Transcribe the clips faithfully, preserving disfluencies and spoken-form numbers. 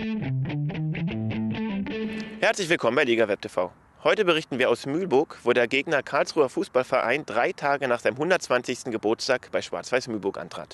Herzlich willkommen bei LigaWeb T V. Heute berichten wir aus Mühlburg, wo der Gegner Karlsruher Fußballverein drei Tage nach seinem hundertzwanzigsten Geburtstag bei Schwarz-Weiß Mühlburg antrat.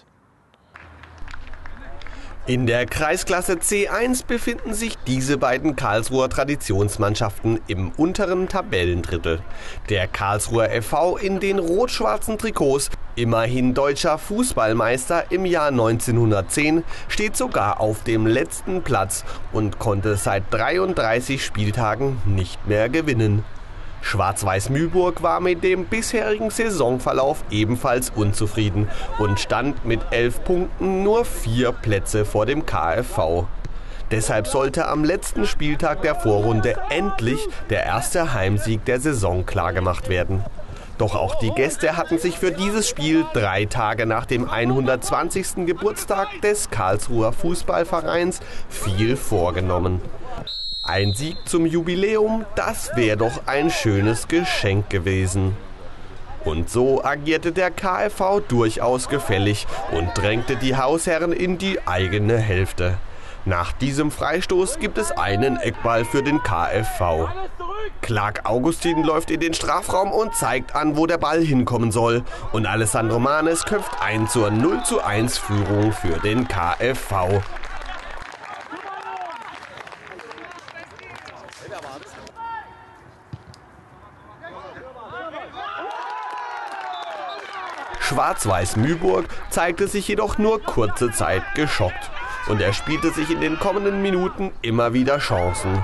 In der Kreisklasse C eins befinden sich diese beiden Karlsruher Traditionsmannschaften im unteren Tabellendrittel. Der Karlsruher F V in den rot-schwarzen Trikots, immerhin deutscher Fußballmeister im Jahr neunzehnhundertzehn, steht sogar auf dem letzten Platz und konnte seit dreiunddreißig Spieltagen nicht mehr gewinnen. Schwarz-Weiß Mühlburg war mit dem bisherigen Saisonverlauf ebenfalls unzufrieden und stand mit elf Punkten nur vier Plätze vor dem K F V. Deshalb sollte am letzten Spieltag der Vorrunde endlich der erste Heimsieg der Saison klargemacht werden. Doch auch die Gäste hatten sich für dieses Spiel drei Tage nach dem hundertzwanzigsten Geburtstag des Karlsruher Fußballvereins viel vorgenommen. Ein Sieg zum Jubiläum, das wäre doch ein schönes Geschenk gewesen. Und so agierte der K F V durchaus gefällig und drängte die Hausherren in die eigene Hälfte. Nach diesem Freistoß gibt es einen Eckball für den K F V. Clark Augustin läuft in den Strafraum und zeigt an, wo der Ball hinkommen soll. Und Alessandro Manes köpft ein zur null zu eins Führung für den K F V. Schwarz-Weiß Mühlburg zeigte sich jedoch nur kurze Zeit geschockt und er spielte sich in den kommenden Minuten immer wieder Chancen.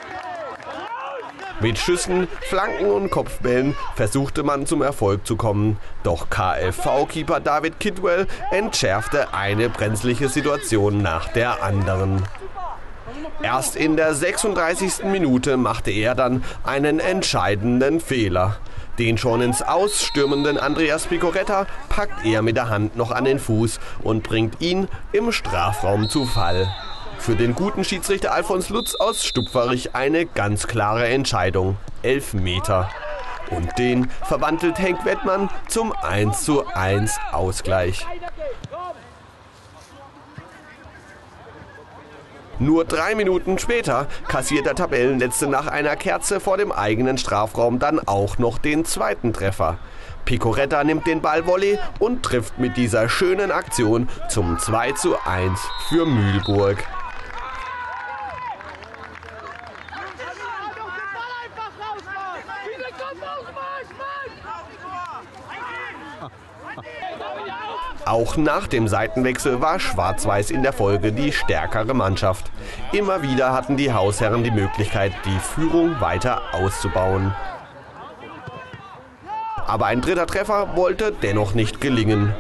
Mit Schüssen, Flanken und Kopfbällen versuchte man zum Erfolg zu kommen, doch K F V-Keeper David Kidwell entschärfte eine brenzliche Situation nach der anderen. Erst in der sechsunddreißigsten Minute machte er dann einen entscheidenden Fehler. Den schon ins Ausstürmenden Andreas Picoretta packt er mit der Hand noch an den Fuß und bringt ihn im Strafraum zu Fall. Für den guten Schiedsrichter Alfons Lutz aus Stupferich eine ganz klare Entscheidung. Elfmeter. Und den verwandelt Henk Wettmann zum eins zu eins Ausgleich. Nur drei Minuten später kassiert der Tabellenletzte nach einer Kerze vor dem eigenen Strafraum dann auch noch den zweiten Treffer. Picoretta nimmt den Ballvolley und trifft mit dieser schönen Aktion zum zwei zu eins für Mühlburg. Auch nach dem Seitenwechsel war Schwarz-Weiß in der Folge die stärkere Mannschaft. Immer wieder hatten die Hausherren die Möglichkeit, die Führung weiter auszubauen. Aber ein dritter Treffer wollte dennoch nicht gelingen.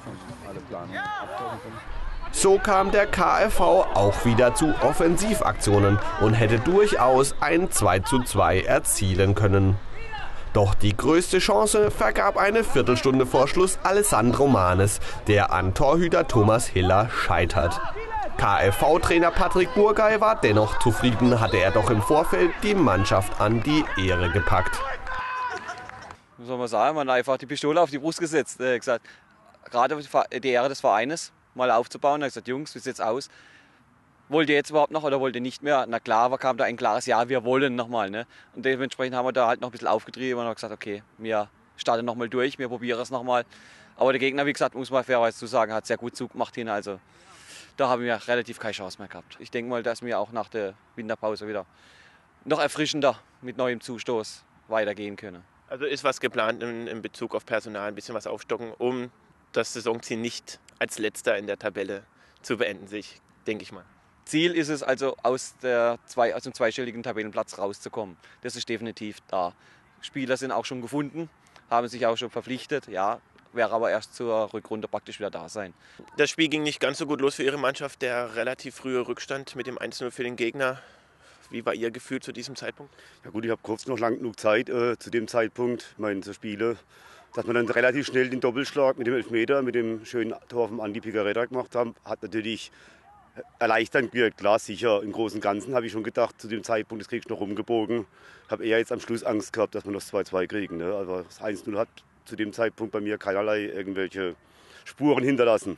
So kam der K F V auch wieder zu Offensivaktionen und hätte durchaus ein zwei zu zwei erzielen können. Doch die größte Chance vergab eine Viertelstunde vor Schluss Alessandro Manes, der an Torhüter Thomas Hiller scheitert. K F V-Trainer Patrick Burgay war dennoch zufrieden, hatte er doch im Vorfeld die Mannschaft an die Ehre gepackt. Was soll man sagen, man hat einfach die Pistole auf die Brust gesetzt. Er hat gesagt, gerade die Ehre des Vereines mal aufzubauen. Er hat gesagt, Jungs, wie sieht's aus? Wollt ihr jetzt überhaupt noch oder wollt ihr nicht mehr? Na klar, aber kam da ein klares Ja, wir wollen nochmal. Ne? Und dementsprechend haben wir da halt noch ein bisschen aufgetrieben und haben gesagt, okay, wir starten nochmal durch, wir probieren es nochmal. Aber der Gegner, wie gesagt, muss man fairerweise zu sagen, hat sehr gut zugemacht hin. Also da haben wir relativ keine Chance mehr gehabt. Ich denke mal, dass wir auch nach der Winterpause wieder noch erfrischender mit neuem Zustoß weitergehen können. Also ist was geplant in, in Bezug auf Personal, ein bisschen was aufstocken, um das Saisonziel nicht als letzter in der Tabelle zu beenden, sich, denke ich mal. Ziel ist es also, aus, der zwei, aus dem zweistelligen Tabellenplatz rauszukommen. Das ist definitiv da. Spieler sind auch schon gefunden, haben sich auch schon verpflichtet. Ja, wäre aber erst zur Rückrunde praktisch wieder da sein. Das Spiel ging nicht ganz so gut los für Ihre Mannschaft. Der relativ frühe Rückstand mit dem eins zu null für den Gegner. Wie war Ihr Gefühl zu diesem Zeitpunkt? Ja gut, ich habe kurz noch lang genug Zeit äh, zu dem Zeitpunkt, ich meine, zu spielen, dass man dann relativ schnell den Doppelschlag mit dem Elfmeter, mit dem schönen Tor vom Andi Picoretta gemacht haben, hat natürlich erleichternd gewirkt. Klar, sicher, im Großen und Ganzen habe ich schon gedacht, zu dem Zeitpunkt, das kriegst du noch rumgebogen. Ich habe eher jetzt am Schluss Angst gehabt, dass wir noch das zwei zu zwei kriegen. Ne? Also das eins zu null hat zu dem Zeitpunkt bei mir keinerlei irgendwelche Spuren hinterlassen.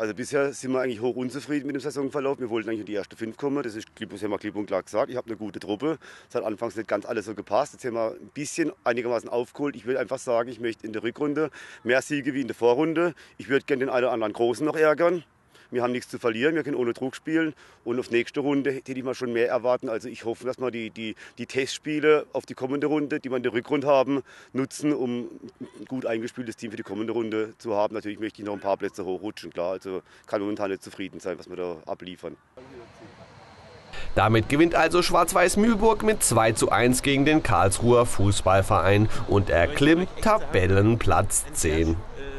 Also bisher sind wir eigentlich hoch unzufrieden mit dem Saisonverlauf. Wir wollten eigentlich in die erste fünf kommen. Das ist klipp, das haben wir klipp und klar gesagt. Ich habe eine gute Truppe. Es hat anfangs nicht ganz alles so gepasst. Jetzt haben wir ein bisschen einigermaßen aufgeholt. Ich will einfach sagen, ich möchte in der Rückrunde mehr Siege wie in der Vorrunde. Ich würde gerne den einen oder anderen Großen noch ärgern. Wir haben nichts zu verlieren, wir können ohne Druck spielen. Und auf nächste Runde hätte ich mal schon mehr erwarten. Also ich hoffe, dass wir die, die, die Testspiele auf die kommende Runde, die wir in der Rückrunde haben, nutzen, um ein gut eingespieltes Team für die kommende Runde zu haben. Natürlich möchte ich noch ein paar Plätze hochrutschen, klar. Also kann momentan nicht zufrieden sein, was wir da abliefern. Damit gewinnt also Schwarz-Weiß Mühlburg mit zwei zu eins gegen den Karlsruher Fußballverein und erklimmt Tabellenplatz zehn.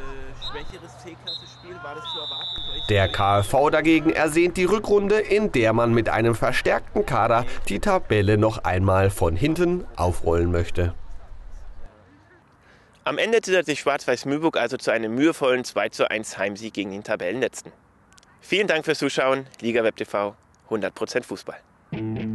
Der K f V dagegen ersehnt die Rückrunde, in der man mit einem verstärkten Kader die Tabelle noch einmal von hinten aufrollen möchte. Am Ende zittert sich Schwarz-Weiß Mühlburg also zu einem mühevollen zwei zu eins Heimsieg gegen den Tabellenletzten. Vielen Dank fürs Zuschauen, Liga Web T V, hundert Prozent Fußball.